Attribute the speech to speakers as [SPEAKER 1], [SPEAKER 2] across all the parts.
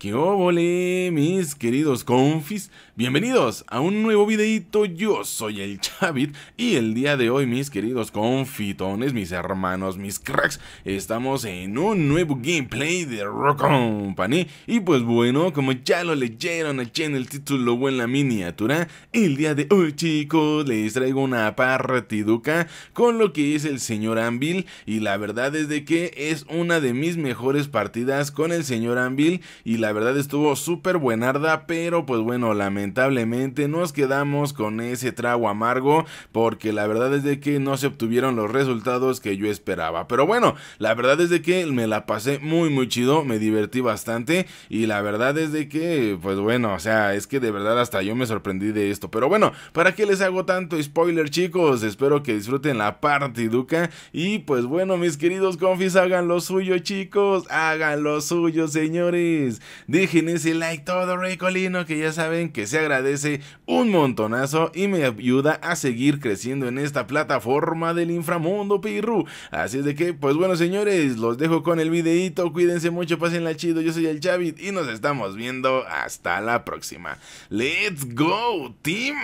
[SPEAKER 1] ¿Qué óvole, mis queridos confis? Bienvenidos a un nuevo videito. Yo soy el Chavit y el día de hoy, mis queridos confitones, mis hermanos, mis cracks, estamos en un nuevo gameplay de Rock Company. Y pues bueno, como ya lo leyeron aquí en el título o en la miniatura, el día de hoy, chicos, les traigo una partiduca con lo que es el señor Anvil. Y la verdad es de que es una de mis mejores partidas con el señor Anvil. Y la verdad estuvo súper buenarda, pero pues bueno, lamentablemente nos quedamos con ese trago amargo, porque la verdad es de que no se obtuvieron los resultados que yo esperaba. Pero bueno, la verdad es de que me la pasé muy chido, me divertí bastante, y la verdad es de que, pues bueno, o sea, es que de verdad hasta yo me sorprendí de esto. Pero bueno, ¿para qué les hago tanto spoiler, chicos? Espero que disfruten la partiduca, y pues bueno, mis queridos confis, hagan lo suyo, chicos, hagan lo suyo, señores. Dejen ese like todo ricolino, que ya saben que se agradece un montonazo y me ayuda a seguir creciendo en esta plataforma del inframundo, pirru. Así es de que, pues bueno, señores, los dejo con el videito. Cuídense mucho, pásenla chido. Yo soy el Chavit y nos estamos viendo hasta la próxima. Let's go, team.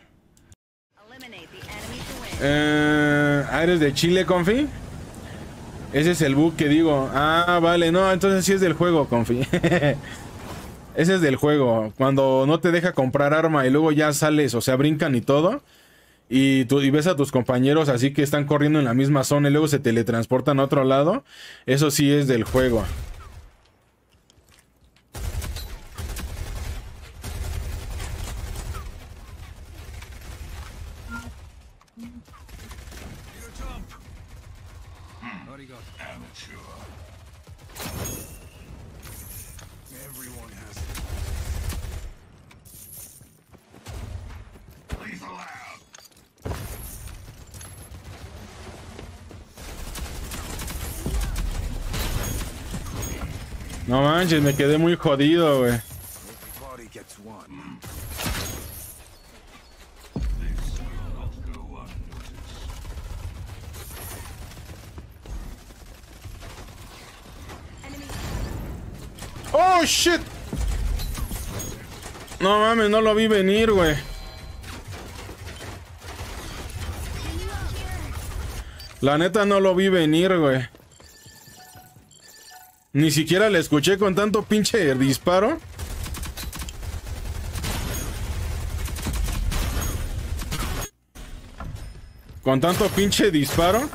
[SPEAKER 1] ¿Eres de Chile, confi? Ese es el bug que digo. Ah, vale, no, entonces sí es del juego, confi. Ese es del juego. Cuando no te deja comprar arma y luego ya sales, o sea, brincan y todo. Y ves a tus compañeros así que están corriendo en la misma zona y luego se teletransportan a otro lado. Eso sí es del juego. No manches, me quedé muy jodido, güey. Oh, shit. No mames, no lo vi venir, güey. La neta no lo vi venir, güey. Ni siquiera le escuché con tanto pinche disparo. Con tanto pinche disparo.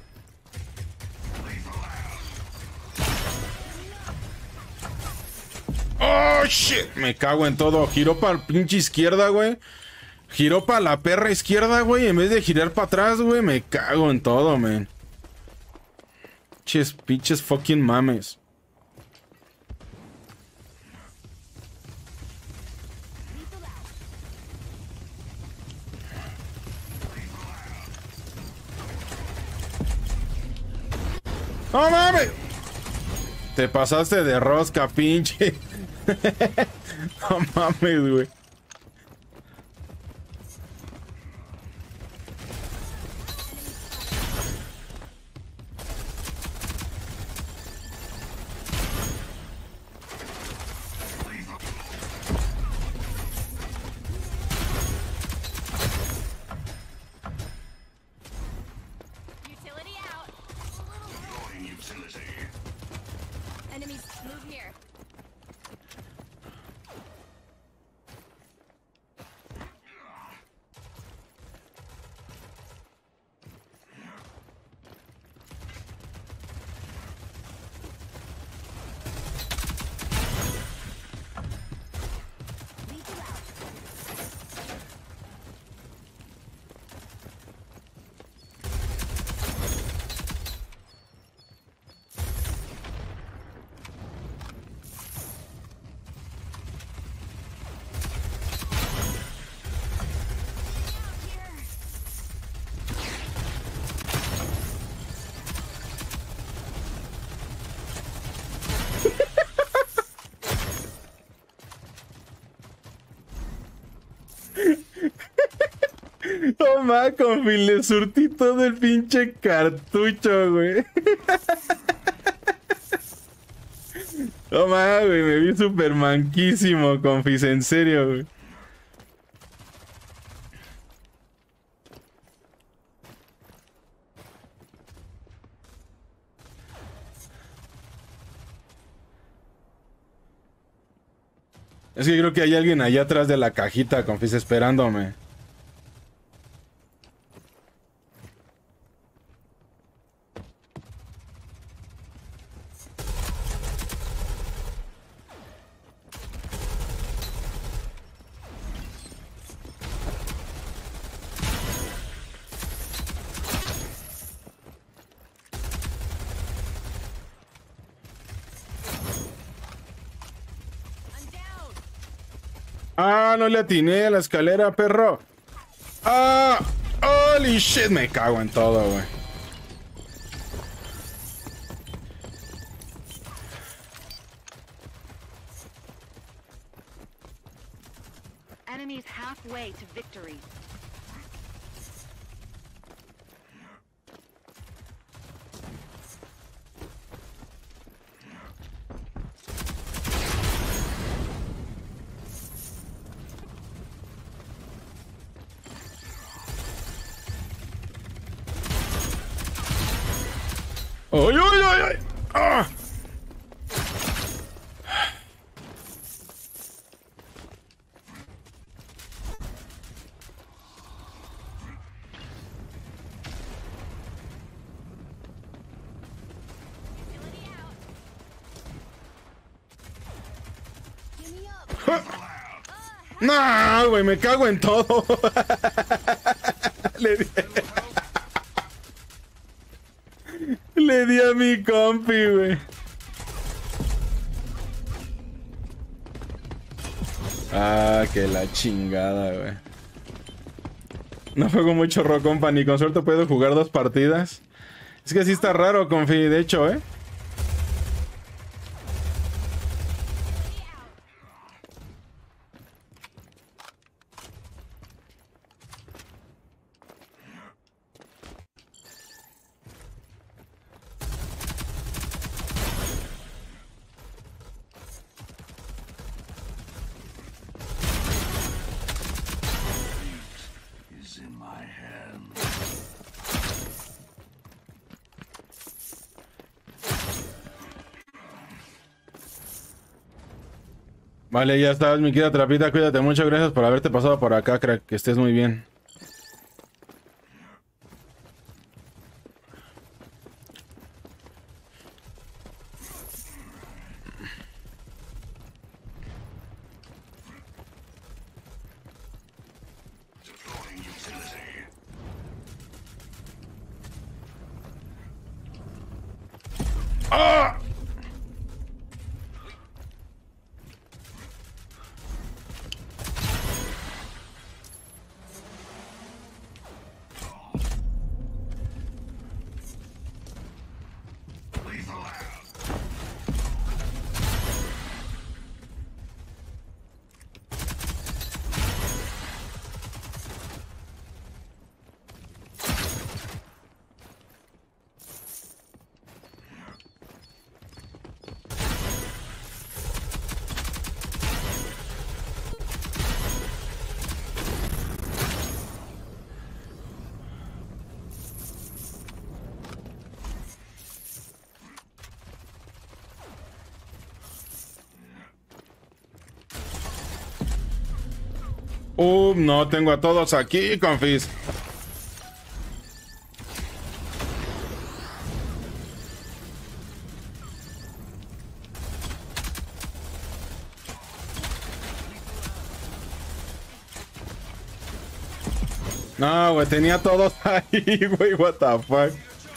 [SPEAKER 1] Oh, shit. Me cago en todo. Giró para la pinche izquierda, güey. Giró para la perra izquierda, güey. En vez de girar para atrás, güey. Me cago en todo, man. Pinches fucking mames. ¡No mames! Te pasaste de rosca, pinche. No mames, güey.
[SPEAKER 2] Enemies, move here. No ma, confi, le surtí todo el pinche cartucho, güey. No mames, güey, me vi súper manquísimo, confis, en serio, güey. Es que creo que hay alguien allá atrás de la cajita, confis, esperándome. Ah, no le atiné a la escalera, perro. Ah, holy shit, me cago en todo, güey.
[SPEAKER 3] Enemies halfway to victory.
[SPEAKER 2] ¡Ay, ay, ay, ay! ¡Ah! No, güey, me cago en todo. Le di... Le di a mi compi, güey. Ah, que la chingada, güey. No juego mucho Rock Company, con suerte puedo jugar 2 partidas. Es que sí está raro, confi, de hecho, ¿eh? Vale, ya estás, mi querida Trapita, cuídate mucho, gracias por haberte pasado por acá, crack, que estés muy bien. ¡Ah! No tengo a todos aquí, confis. No, güey, tenía todos ahí, güey, what the fuck.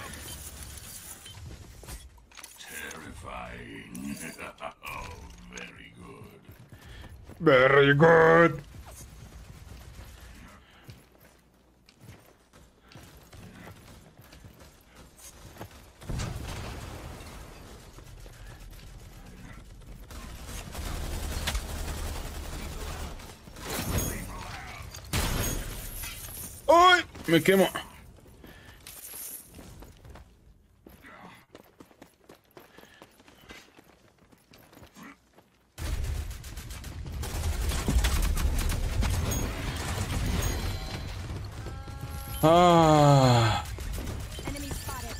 [SPEAKER 4] Terrifying. Oh, very good.
[SPEAKER 2] Very good. ¡Uy! Me quemo. Ah.
[SPEAKER 3] Enemy spotted.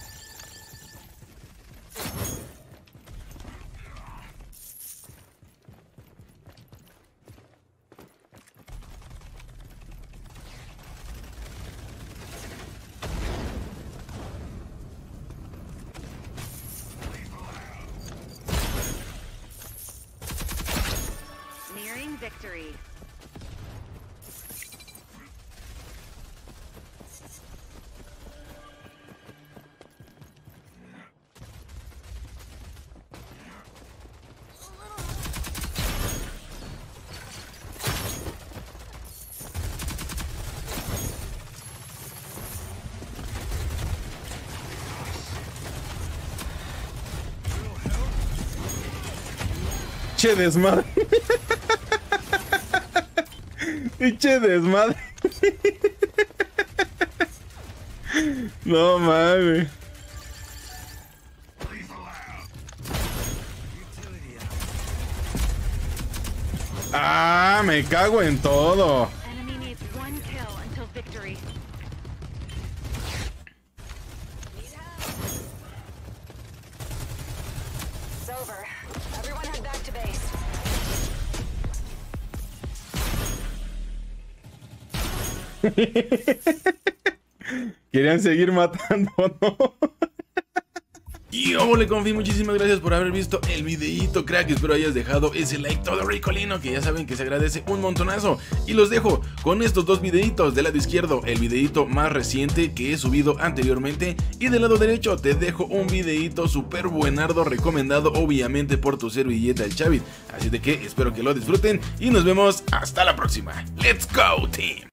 [SPEAKER 3] Nearing victory.
[SPEAKER 2] Che desmadre. Che desmadre. No mames. Ah, me cago en todo.
[SPEAKER 3] Enemy needs one kill until victory. It's over. Everyone head back to base.
[SPEAKER 2] Querían seguir matando, ¿no?
[SPEAKER 1] Y ole, confi, muchísimas gracias por haber visto el videíto, crack. Espero hayas dejado ese like todo ricolino, que ya saben que se agradece un montonazo. Y los dejo con estos dos videitos. Del lado izquierdo, el videíto más reciente que he subido anteriormente, y del lado derecho te dejo un videíto súper buenardo, recomendado obviamente por tu servilleta el Chavit. Así de que espero que lo disfruten y nos vemos hasta la próxima. ¡Let's go, team!